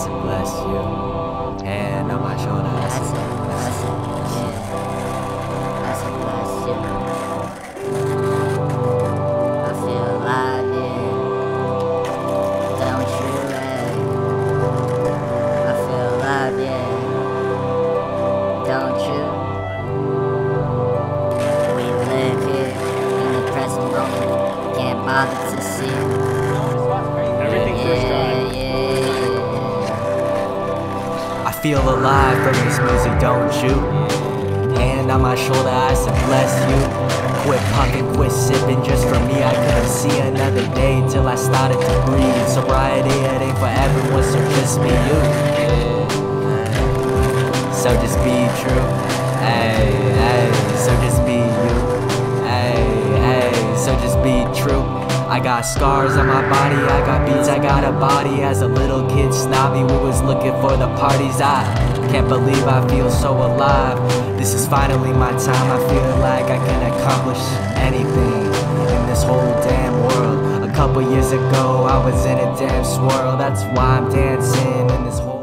said bless you. Hand on my shoulder, I said bless you. I said bless you. I feel alive, yeah. Don't you, I feel alive, yeah. Don't you? We live here in the present moment. Can't bother to see. Everything first try. I feel alive from this music, don't you? Hand on my shoulder, I said bless you. Quit puffing, quit sipping, just for me I couldn't see another day till I started to breathe. Sobriety, it ain't for everyone, so just be you. So just be true. Hey, hey, so just be you. Hey, hey, so just be true. I got scars on my body, I got beats, I got a body. As a little kid snobby, we was looking for the parties. I can't believe I feel so alive. This is finally my time, I feel like I can accomplish anything in this whole damn world. A couple years ago, I was in a damn swirl. That's why I'm dancing in this whole